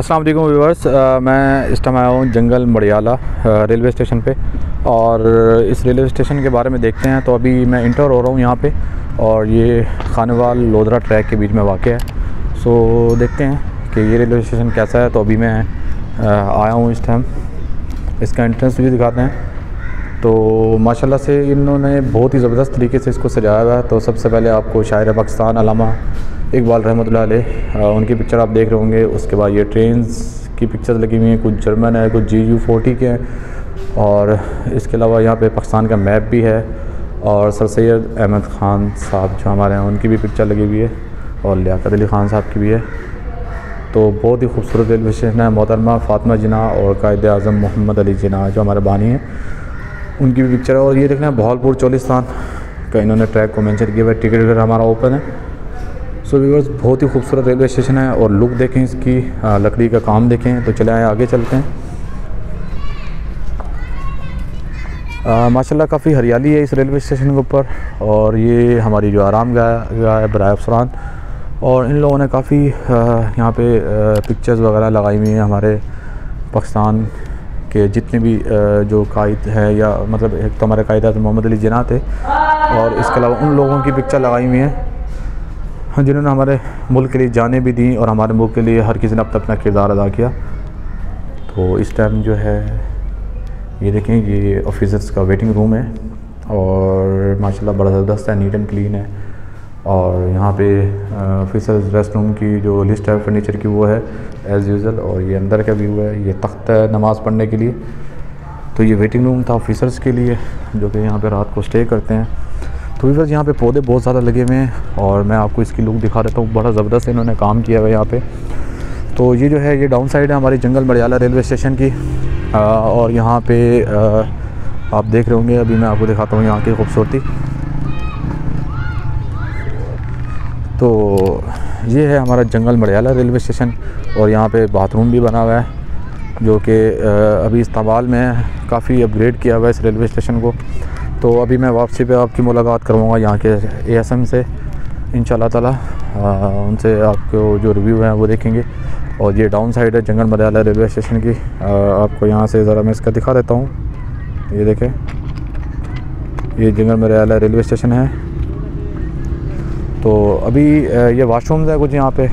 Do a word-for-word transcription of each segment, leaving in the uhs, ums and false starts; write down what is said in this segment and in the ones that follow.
अस्सलाम वालेकुम व्यूअर्स, मैं इस टाइम आया हूँ जंगल मड़ियाला रेलवे स्टेशन पे। और इस रेलवे स्टेशन के बारे में देखते हैं। तो अभी मैं इंटर हो रहा हूँ यहाँ पे, और ये खानेवाल लोधरा ट्रैक के बीच में वाक़ है। सो देखते हैं कि ये रेलवे स्टेशन कैसा है। तो अभी मैं आया हूँ इस टाइम, इसका एंट्रेंस भी दिखाते हैं। तो माशाल्लाह से इन्होंने बहुत ही ज़बरदस्त तरीके से इसको सजाया हुआ है। तो सबसे पहले आपको शायर पाकिस्तान अल्लामा इकबाल रहमतुल्लाह अलैह उनकी पिक्चर आप देख रहे होंगे। उसके बाद ये ट्रेन्स की पिक्चर्स लगी हुई हैं, कुछ जर्मन है, कुछ जी यू फोर्टी के हैं। और इसके अलावा यहाँ पे पाकिस्तान का मैप भी है, और सर सैयद अहमद ख़ान साहब जो हमारे हैं उनकी भी पिक्चर लगी हुई है, और लियाकत अली ख़ान साहब की भी है। तो बहुत ही खूबसूरत रेलवे स्टेशन है। मोहतरमा फ़ातिमा जिन्ना और कायद आज़म मोहम्मद अली जिन्ना जो हमारे बानी हैं, उनकी भी पिक्चर है। और ये देखना है बहावलपुर चोलिस्तान का इन्होंने ट्रैक को मेंशन किया हुआ है। टिकट विकट हमारा ओपन है। सो व्यूअर्स, बहुत ही खूबसूरत रेलवे स्टेशन है, और लुक देखें इसकी, आ, लकड़ी का काम देखें। तो चले आए आगे चलते हैं। आ, माशाल्लाह काफ़ी हरियाली है इस रेलवे स्टेशन के ऊपर। और ये हमारी जो आराम गाह है बराए अफसरान, और इन लोगों ने काफ़ी यहाँ पे पिक्चर्स वगैरह लगाई हुई हैं हमारे पाकिस्तान के जितने भी जो कायद है, या मतलब एक तो हमारे कायद मोहम्मद अली जिन्ना थे, और इसके अलावा उन लोगों की पिक्चर लगाई हुई हैं जिन्होंने हमारे मुल्क के लिए जानें भी दी, और हमारे मुल्क के लिए हर किसी ने अपना अपना किरदार अदा किया। तो इस टाइम जो है ये देखें, ये ऑफिसर्स का वेटिंग रूम है, और माशाल्लाह बड़ा ज़बरदस्त है, नीट एंड क्लीन है। और यहाँ पे ऑफिसर्स रेस्ट रूम की जो लिस्ट है फर्नीचर की वो है एज़ यूज़ुअल। और ये अंदर का व्यू है, ये तख्त है नमाज़ पढ़ने के लिए। तो ये वेटिंग रूम था ऑफिसर्स के लिए जो कि यहाँ पे रात को स्टे करते हैं। तो व्यूअर्स, यहाँ पे पौधे बहुत ज़्यादा लगे हुए हैं, और मैं आपको इसकी लुक दिखा देता हूँ। बड़ा ज़बरदस्त इन्होंने काम किया हुआ है यहाँ पे। तो ये जो है ये डाउन साइड है हमारी जंगल मड़ियाला रेलवे स्टेशन की। आ, और यहाँ पे आ, आप देख रहे होंगे, अभी मैं आपको दिखाता हूँ यहाँ की खूबसूरती। तो ये है हमारा जंगल मड़ियाला रेलवे स्टेशन, और यहाँ पे बाथरूम भी बना हुआ है जो कि अभी इस्तेमाल में है। काफ़ी अपग्रेड किया हुआ है इस रेलवे स्टेशन को। तो अभी मैं वापसी पे आपकी मुलाकात करवाऊँगा यहाँ के ए एस एम से इंशाल्लाह ताला। आ, उनसे आपको जो रिव्यू है वो देखेंगे। और ये डाउन साइड है जंगल मड़ियाला रेलवे स्टेशन की। आ, आपको यहाँ से ज़रा मैं इसका दिखा देता हूँ। ये देखें, ये जंगल मड़ियाला रेलवे स्टेशन है। तो अभी ये वाशरूम्स है कुछ यहाँ पे।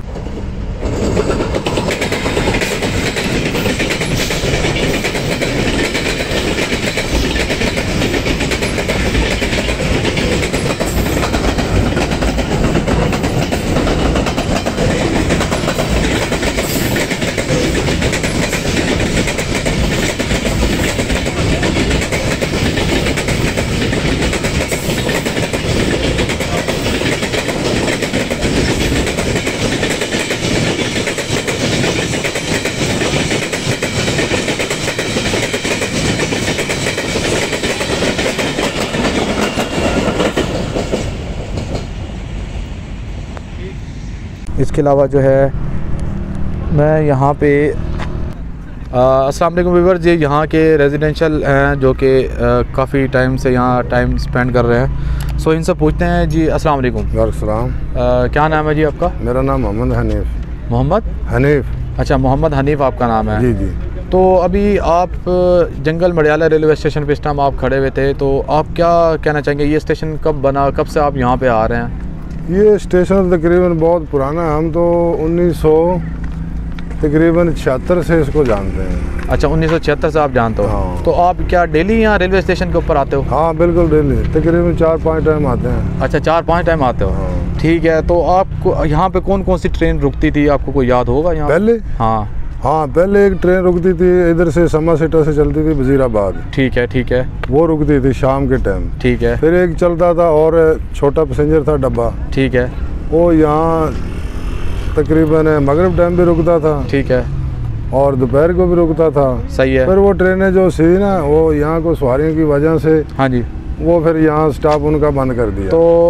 इसके अलावा जो है मैं यहाँ पे अस्सलाम वालेकुम व्यूअर्स, ये यहाँ के रेजिडेंशियल हैं जो कि काफ़ी टाइम से यहाँ टाइम स्पेंड कर रहे हैं। सो इनसे पूछते हैं जी। अस्सलाम वालेकुम। वालेकुम। क्या नाम है जी आपका? मेरा नाम मोहम्मद हनीफ। मोहम्मद हनीफ। अच्छा, मोहम्मद हनीफ आपका नाम है। जी जी। तो अभी आप जंगल मड़ियाला रेलवे स्टेशन पे इस टाइम आप खड़े हुए थे, तो आप क्या कहना चाहेंगे? ये स्टेशन कब बना, कब से आप यहाँ पे आ रहे हैं? ये स्टेशन तकरीबन बहुत पुराना है। हम तो उन्नीस सौ तकरीबन छिहत्तर से इसको जानते हैं। अच्छा, उन्नीस सौ छिहत्तर से आप जानते हो? हाँ। तो आप क्या डेली यहाँ रेलवे स्टेशन के ऊपर आते हो? हाँ बिल्कुल, डेली तकरीबन चार पाँच टाइम आते हैं। अच्छा, चार पाँच टाइम आते हो। हाँ। ठीक है। तो आपको यहाँ पे कौन कौन सी ट्रेन रुकती थी, आपको कोई याद होगा यहाँ पहले? हाँ हाँ, पहले एक ट्रेन रुकती थी इधर से, समा सीटा से चलती थी वजीराबाद। ठीक है ठीक है। वो रुकती थी शाम के टाइम। ठीक है। फिर एक चलता था और छोटा पैसेंजर था डब्बा। ठीक है। वो यहाँ तकरीबन मगरिब टाइम भी रुकता था। ठीक है। और दोपहर को भी रुकता था। सही है। फिर वो ट्रेनें जो सी ना, वो यहाँ को सवारियों की वजह से, हाँ जी, वो फिर यहाँ स्टॉप उनका बंद कर दिया। तो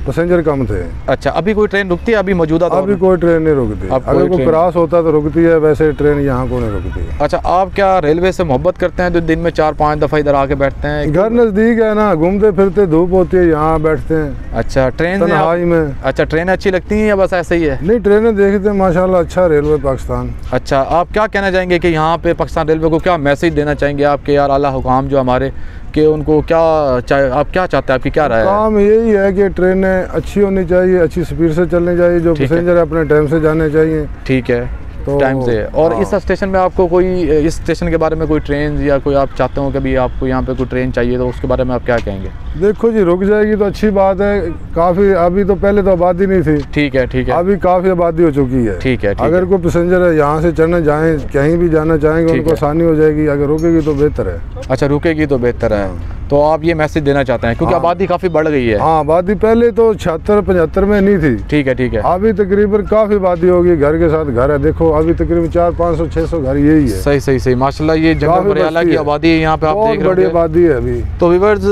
पैसेंजर कम थे। अच्छा, अभी कोई ट्रेन रुकती है अभी मौजूदा दौर अभी में? कोई ट्रेन नहीं रुकती। अगर कोई क्रॉस होता तो रुकती है, वैसे ट्रेन यहाँ को नहीं रुकती। अच्छा, आप क्या रेलवे से मोहब्बत करते हैं जो दिन में चार पाँच दफ़ा इधर आके बैठते हैं? घर नज़दीक है ना, घूमते फिरते, धूप होती है, यहाँ बैठते हैं। अच्छा, ट्रेन तन्हाई में। अच्छा, ट्रेनें अच्छी लगती हैं या बस ऐसे ही है? नहीं, ट्रेनें देखते हैं माशाल्लाह, अच्छा रेलवे पाकिस्तान। अच्छा, आप क्या कहना चाहेंगे कि यहाँ पे पाकिस्तान रेलवे को क्या मैसेज देना चाहेंगे आपके यार आला हुकाम जो हमारे, कि उनको क्या चाहे, आप क्या चाहते हैं, आपकी क्या राय है? काम यही है कि ट्रेनें अच्छी होनी चाहिए, अच्छी स्पीड से चलनी चाहिए, जो पैसेंजर अपने टाइम से जाने चाहिए। ठीक है, तो टाइम से। और हाँ। इस स्टेशन में आपको कोई, इस स्टेशन के बारे में कोई ट्रेन या कोई आप चाहते हो कि भी आपको यहाँ पे कोई ट्रेन चाहिए, तो उसके बारे में आप क्या कहेंगे? देखो जी, रुक जाएगी तो अच्छी बात है। काफ़ी अभी तो पहले तो आबादी नहीं थी। ठीक है, ठीक है। अभी काफ़ी आबादी हो चुकी है। ठीक है, ठीक अगर कोई पैसेंजर है यहाँ से चढ़ना जाए, कहीं भी जाना चाहेंगे, उनको आसानी हो जाएगी। अगर रुकेगी तो बेहतर है। अच्छा, रुकेगी तो बेहतर है। तो आप ये मैसेज देना चाहते हैं क्योंकि आबादी काफ़ी बढ़ गई है। हाँ, आबादी पहले तो छिहत्तर पचहत्तर में नहीं थी। ठीक है, ठीक है। अभी तकरीबन काफ़ी आबादी होगी, घर के साथ घर है। देखो अभी तकरीबन चार पाँच सौ छः सौ घर यही है। सही सही सही, माशाल्लाह। ये जंगल मरियाला की आबादी है यहाँ पे, आप देख रहे हो, बड़ी आबादी है अभी। तो व्यूअर्स,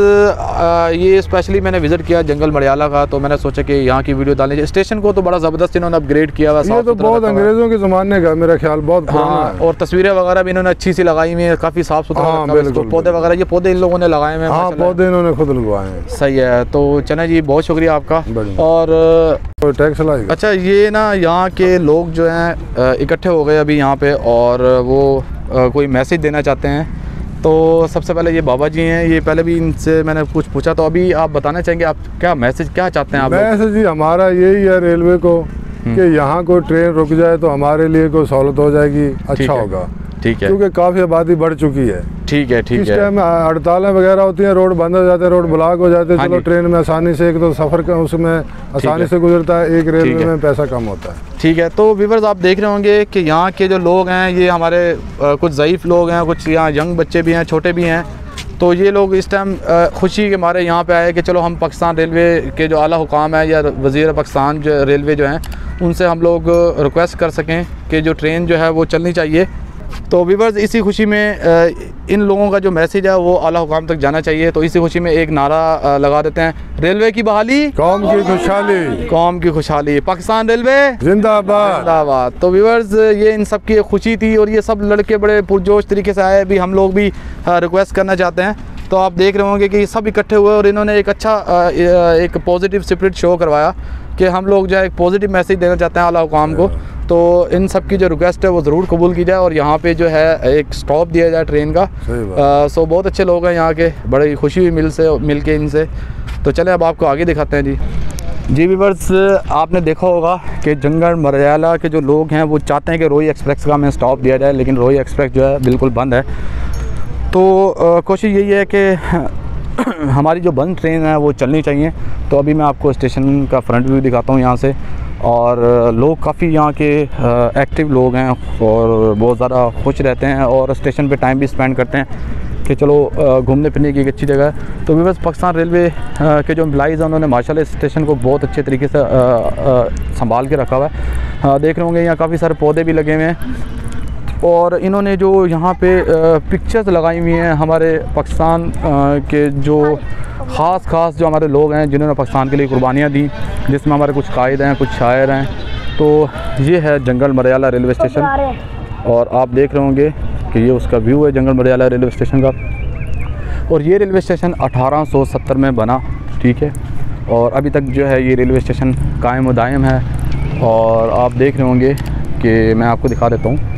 ये स्पेशली मैंने विजिट किया जंगल मरियाला का, तो मैंने सोचा कि यहाँ की वीडियो डालनी चाहिए। स्टेशन को तो बड़ा ज़बरदस्त इन्होंने अपग्रेड किया हुआ। ये तो बहुत अंग्रेज़ों के ज़माने का मेरा ख्याल, बहुत पुराना है। और तस्वीरें वगैरह भी इन्होंने अच्छी सी लगाई हुई है, काफ़ी साफ सुथरा। पौधे वगैरह, ये पौधे इन लोगों ने लगाए हुए हैं। पौधे इन्होंने खुद लगवाए हैं। सही है। तो चले जी, बहुत शुक्रिया आपका। और टैक्स लाएगा। अच्छा, ये ना यहाँ के लोग जो हैं इकट्ठे हो गए अभी यहाँ पे, और वो कोई मैसेज देना चाहते हैं। तो सबसे पहले ये बाबा जी हैं, ये पहले भी इनसे मैंने कुछ पूछा, तो अभी आप बताना चाहेंगे आप क्या मैसेज क्या चाहते हैं? आप मैसेज जी हमारा यही है रेलवे को कि यहाँ कोई ट्रेन रुक जाए तो हमारे लिए कोई सहूलत हो जाएगी, अच्छा होगा। ठीक है, क्योंकि काफ़ी आबादी बढ़ चुकी है। ठीक है, ठीक है। इस टाइम हड़तालें वगैरह होती हैं, रोड बंद हो जाते हैं, रोड ब्लॉक हो जाते हैं। चलो ट्रेन में आसानी से, एक तो सफ़र का उसमें आसानी से गुजरता है, एक रेलवे में पैसा कम होता है। ठीक है। तो व्यूअर्स, आप देख रहे होंगे कि यहाँ के जो लोग हैं, ये हमारे आ, कुछ ज़ईफ़ लोग हैं, कुछ यहाँ यंग बच्चे भी हैं, छोटे भी हैं। तो ये लोग इस टाइम खुशी के मारे यहाँ पे आए कि चलो हम पाकिस्तान रेलवे के जो आला हुकाम है या वज़ीर पाकिस्तान जो रेलवे जो हैं, उनसे हम लोग रिक्वेस्ट कर सकें कि जो ट्रेन जो है वो चलनी चाहिए। तो व्यूअर्स, इसी खुशी में इन लोगों का जो मैसेज है वो आला हुकाम तक जाना चाहिए। तो इसी खुशी में एक नारा लगा देते हैं, रेलवे की बहाली, कौम की खुशहाली, कौम की खुशहाली, पाकिस्तान रेलवे जिंदाबाद, जिंदाबाद। तो व्यूअर्स, ये इन सब की खुशी थी और ये सब लड़के बड़े पुरजोश तरीके से आए। भी हम लोग भी रिक्वेस्ट करना चाहते हैं। तो आप देख रहे होंगे कि सब इकट्ठे हुए और इन्होंने एक अच्छा एक पॉजिटिव स्पिरिट शो करवाया कि हम लोग जो है एक पॉजिटिव मैसेज देना चाहते हैं आला हुकाम को। तो इन सब की जो रिक्वेस्ट है वो ज़रूर कबूल की जाए और यहाँ पे जो है एक स्टॉप दिया जाए ट्रेन का। आ, सो बहुत अच्छे लोग हैं यहाँ के, बड़ी खुशी हुई मिल से मिल के इनसे। तो चले अब आपको आगे दिखाते हैं जी। जी व्यूअर्स, आपने देखा होगा कि जंगल मरियाला के जो लोग हैं वो चाहते हैं कि रोई एक्सप्रेस का हमें स्टॉप दिया जाए, लेकिन रोई एक्सप्रेस जो है बिल्कुल बंद है। तो कोशिश यही है कि हमारी जो बंद ट्रेन है वो चलनी चाहिए। तो अभी मैं आपको स्टेशन का फ्रंट व्यू दिखाता हूँ यहाँ से। और लोग काफ़ी यहाँ के एक्टिव लोग हैं और बहुत ज़्यादा खुश रहते हैं और स्टेशन पे टाइम भी स्पेंड करते हैं कि चलो घूमने फिरने की एक अच्छी जगह है। तो बस पाकिस्तान रेलवे के जो एम्प्लॉइज़ हैं उन्होंने माशाल्लाह इस स्टेशन को बहुत अच्छे तरीके से संभाल के रखा हुआ है। देख रहे होंगे यहाँ काफ़ी सारे पौधे भी लगे हुए हैं और इन्होंने जो यहाँ पे पिक्चर्स लगाई हुई हैं हमारे पाकिस्तान के जो ख़ास ख़ास जो हमारे लोग हैं जिन्होंने पाकिस्तान के लिए कुर्बानियाँ दी, जिसमें हमारे कुछ कायद हैं, कुछ शायर हैं। तो ये है जंगल मरियाला रेलवे स्टेशन और आप देख रहे होंगे कि ये उसका व्यू है जंगल मरियाला रेलवे स्टेशन का। और ये रेलवे स्टेशन अठारह सौ सत्तर में बना, ठीक है, और अभी तक जो है ये रेलवे स्टेशन कायम व दायम है। और आप देख रहे होंगे कि मैं आपको दिखा देता हूँ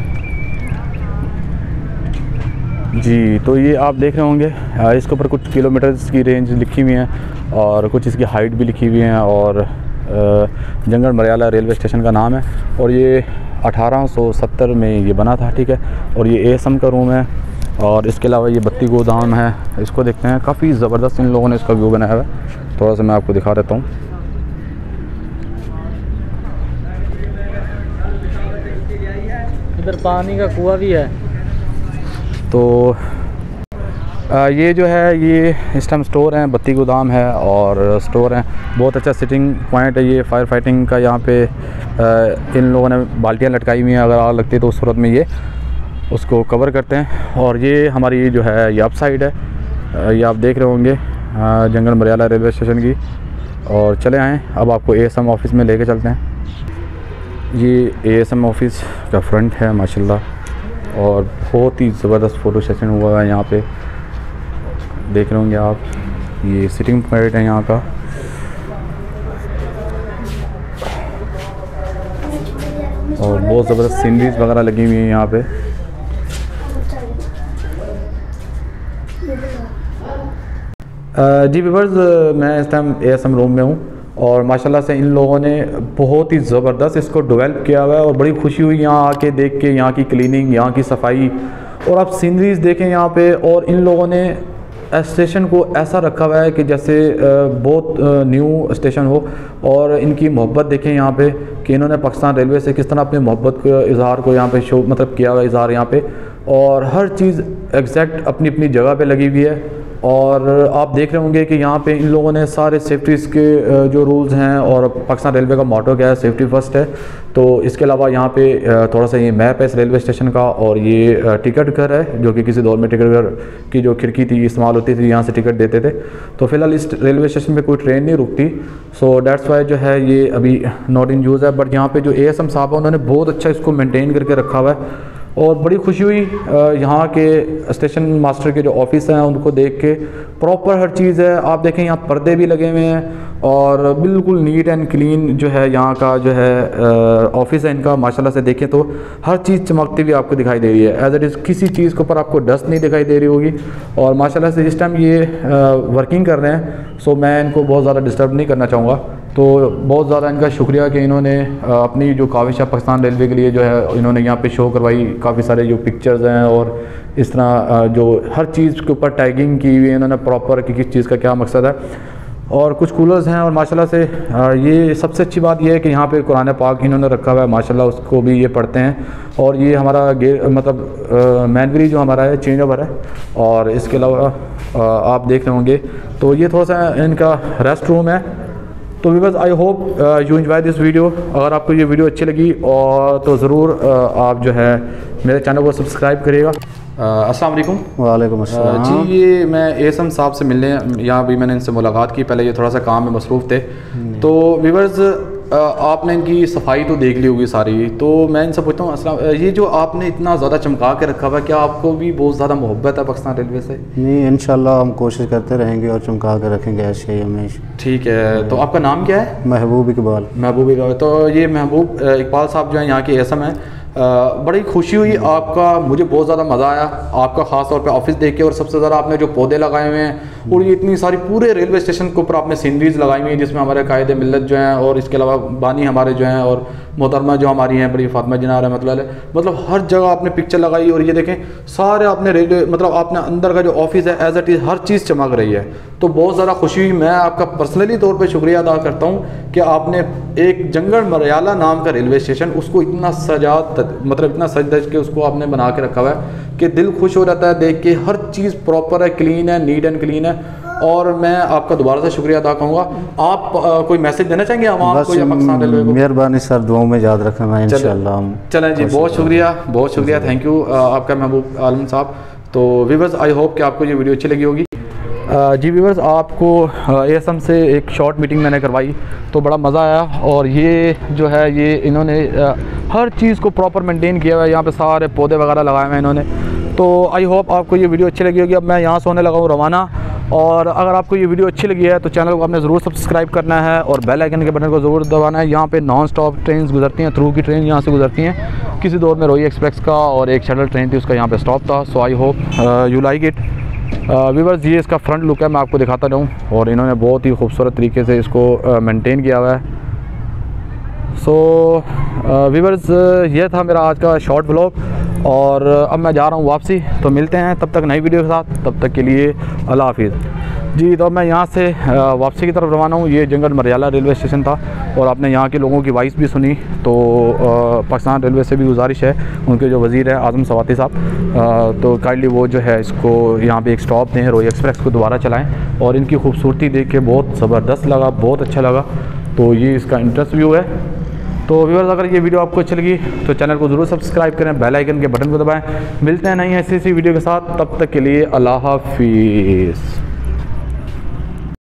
जी। तो ये आप देख रहे होंगे इसके ऊपर कुछ किलोमीटर्स की रेंज लिखी हुई है और कुछ इसकी हाइट भी लिखी हुई है और जंगल मरियाला रेलवे स्टेशन का नाम है। और ये अठारह सौ सत्तर में ये बना था, ठीक है। और ये एएसएम का रूम है और इसके अलावा ये बत्ती गोदाम है, इसको देखते हैं। काफ़ी ज़बरदस्त इन लोगों ने इसका व्यू बनाया हुआ है। थोड़ा सा मैं आपको दिखा देता हूँ। इधर पानी का कुआं भी है। तो आ, ये जो है ये इस टाइम स्टोर है, बत्ती गोदाम है और स्टोर है। बहुत अच्छा सिटिंग पॉइंट है ये फायर फाइटिंग का। यहाँ पे आ, इन लोगों ने बाल्टियाँ लटकाई हुई हैं, अगर आग लगती है तो उस सूरत में ये उसको कवर करते हैं। और ये हमारी जो है ये अप साइड है, ये आप देख रहे होंगे जंगल मरियाला रेलवे स्टेशन की। और चले आएँ अब आपको ए एस एम ऑफिस में लेके चलते हैं। ये ए एस एम ऑफिस का फ्रंट है माशाल्लाह, और बहुत ही ज़बरदस्त फ़ोटो सेशन हुआ है यहाँ पे, देख रहे होंगे आप। ये सिटिंग पॉइंट है यहाँ का। और बहुत ज़बरदस्त सीनरीज वगैरह लगी हुई है यहाँ पे। जी व्यूअर्स, मैं इस time A S M room में हूँ और माशाल्लाह से इन लोगों ने बहुत ही ज़बरदस्त इसको डेवलप किया हुआ है और बड़ी खुशी हुई यहाँ आके देख के, यहाँ की क्लीनिंग, यहाँ की सफाई, और आप सीनरीज देखें यहाँ पे। और इन लोगों ने स्टेशन को ऐसा रखा हुआ है कि जैसे बहुत न्यू स्टेशन हो, और इनकी मोहब्बत देखें यहाँ पे कि इन्होंने पाकिस्तान रेलवे से किस तरह अपनी मोहब्बत को इजहार को यहाँ पे शो मतलब किया हुआ इजहार यहाँ पे, और हर चीज़ एग्जैक्ट अपनी अपनी जगह पे लगी हुई है। और आप देख रहे होंगे कि यहाँ पे इन लोगों ने सारे सेफ्टीज़ के जो रूल्स हैं, और पाकिस्तान रेलवे का मोटो क्या है, सेफ्टी फर्स्ट है। तो इसके अलावा यहाँ पे थोड़ा सा ये मैप है इस रेलवे स्टेशन का, और ये टिकट घर है जो कि किसी दौर में टिकट घर की जो खिड़की थी इस्तेमाल होती थी, यहाँ से टिकट देते थे। तो फिलहाल इस रेलवे स्टेशन पे कोई ट्रेन नहीं रुकती, सो डेट्स वाई जो है ये अभी नॉट इन यूज़ है। बट यहाँ पे जो ए एस एम साहब है उन्होंने बहुत अच्छा इसको मेनटेन करके रखा हुआ है, और बड़ी खुशी हुई यहाँ के स्टेशन मास्टर के जो ऑफिस हैं उनको देख के। प्रॉपर हर चीज़ है, आप देखें यहाँ पर्दे भी लगे हुए हैं, और बिल्कुल नीट एंड क्लीन जो है यहाँ का जो है ऑफिस है इनका। माशाल्लाह से देखें तो हर चीज़ चमकती हुई आपको दिखाई दे रही है, एज इट इज़ किसी चीज़ के ऊपर आपको डस्ट नहीं दिखाई दे रही होगी। और माशाल्लाह से इस टाइम ये वर्किंग कर रहे हैं, सो मैं इनको बहुत ज़्यादा डिस्टर्ब नहीं करना चाहूँगा। तो बहुत ज़्यादा इनका शुक्रिया कि इन्होंने अपनी जो काविश है पाकिस्तान रेलवे के लिए जो है इन्होंने यहाँ पे शो करवाई, काफ़ी सारे जो पिक्चर्स हैं, और इस तरह जो हर चीज़ के ऊपर टैगिंग की हुई है इन्होंने प्रॉपर कि किस चीज़ का क्या मकसद है। और कुछ कूलर्स हैं, और माशाल्लाह से ये सबसे अच्छी बात यह है कि यहाँ पे कुरान पाक इन्होंने रखा हुआ है माशाल्लाह, उसको भी ये पढ़ते हैं। और ये हमारा गे मतलब मैनगरी जो हमारा है चेंज ओवर है। और इसके अलावा आप देख रहे होंगे तो ये थोड़ा सा इनका रेस्ट रूम है। तो viewers, I hope you enjoy this video. अगर आपको ये वीडियो अच्छी लगी और तो ज़रूर uh, आप जो है मेरे चैनल को सब्सक्राइब करिएगा। अस्सलाम वालेकुम। वालेकुम अस्सलाम। जी, ये मैं ए एस एम साहब से मिलने यहाँ भी मैंने इनसे मुलाकात की, पहले ये थोड़ा सा काम में मसरूफ़ थे। तो व्यूअर्स, आपने इनकी सफाई तो देख ली होगी सारी, तो मैं इनसे पूछता हूँ अस्सलाम, ये जो आपने इतना ज़्यादा चमका के रखा हुआ है, क्या आपको भी बहुत ज़्यादा मोहब्बत है पाकिस्तान रेलवे से? नहीं, इंशाल्लाह हम कोशिश करते रहेंगे और चमका के रखेंगे ऐसे ही हमेशा। ठीक है, तो आपका नाम क्या है? महबूब इकबाल। महबूब इकबाल। तो ये महबूब इकबाल साहब जो है यहाँ के ए एस एम है। बड़ी खुशी हुई आपका, मुझे बहुत ज़्यादा मज़ा आया आपका ख़ास तौर पे ऑफिस देख के, और सबसे ज़्यादा आपने जो पौधे लगाए हुए हैं और ये इतनी सारी पूरे रेलवे स्टेशन के ऊपर आपने सीनरीज लगाई हुई हैं जिसमें हमारे कायदे मिल्लत जो हैं, और इसके अलावा बानी हमारे जो हैं, और मोहतरमा जो हमारी हैं बड़ी फातिमा जिन्ना रहमतुल्लाह अलैह, मतलब हर जगह आपने पिक्चर लगाई। और ये देखें सारे आपने रेलवे मतलब आपने अंदर का जो ऑफिस है एज इट इज़ हर चीज़ चमक रही है। तो बहुत ज़्यादा खुशी हुई। मैं आपका पर्सनली तौर पर शुक्रिया अदा करता हूँ कि आपने एक जंगल मरयाला नाम का रेलवे स्टेशन उसको इतना सजा मतलब इतना सज धज के उसको आपने बना के रखा हुआ है कि दिल खुश हो जाता है देख के। हर चीज़ प्रॉपर है, क्लीन है, नीट एंड क्लीन है। और मैं आपका दोबारा से शुक्रिया अदा करूँगा। आप आ, कोई मैसेज देना चाहेंगे आवाम को या पाकिस्तान रेलवे को? मेहरबानी सर, दुआओं में याद रखना इंशाल्लाह। चलें जी, बहुत शुक्रिया, बहुत शुक्रिया, थैंक यू आपका महबूब आलम साहब। तो व्यूअर्स, आई होप कि आपको ये वीडियो अच्छी लगी होगी। जी व्यूअर्स, आपको ए एस एम से एक शॉर्ट मीटिंग मैंने करवाई तो बड़ा मज़ा आया। और ये जो है ये इन्होंने हर चीज़ को प्रॉपर मेंटेन किया हुआ है, यहाँ पे सारे पौधे वगैरह लगाए हुए हैं इन्होंने। तो आई होप आपको ये वीडियो अच्छी लगी होगी। अब मैं यहाँ से होने लगा हूँ रवाना, और अगर आपको ये वीडियो अच्छी लगी है तो चैनल को आपने ज़रूर सब्सक्राइब करना है और बेल आइकन के बटन को ज़रूर दबाना है। यहाँ पे नॉन स्टॉप ट्रेन गुजरती हैं, थ्रू की ट्रेन यहाँ से गुजरती हैं। किसी दौर में रोई एक्सप्रेस का और एक शटल ट्रेन थी, उसका यहाँ पे स्टॉप था। So I hope you like it. Viewers, ये इसका फ्रंट लुक है, मैं आपको दिखाता रहूँ। और इन्होंने बहुत ही खूबसूरत तरीके से इसको मेंटेन किया हुआ है। सो व्यूअर्स, ये था मेरा आज का शॉर्ट ब्लॉग, और अब मैं जा रहा हूँ वापसी। तो मिलते हैं तब तक नई वीडियो के साथ, तब तक के लिए अल्लाह हाफिज़ जी। तो मैं यहाँ से वापसी की तरफ रवाना हूँ। ये जंगल मरयाला रेलवे स्टेशन था, और आपने यहाँ के लोगों की वॉइस भी सुनी। तो पाकिस्तान रेलवे से भी गुजारिश है, उनके जो वज़ीर है आज़म सवाती साहब, तो काइंडली वो जो है इसको यहाँ पे एक स्टॉप दें, रोई एक्सप्रेस को दोबारा चलाएँ। और इनकी खूबसूरती देख के बहुत ज़बरदस्त लगा, बहुत अच्छा लगा। तो ये इसका इंटरव्यू है। तो व्यूअर्स, अगर ये वीडियो आपको अच्छी लगी तो चैनल को ज़रूर सब्सक्राइब करें, बेल आइकन के बटन को दबाएं। मिलते हैं नई ऐसी ऐसी वीडियो के साथ, तब तक के लिए अल्लाह हाफिज़।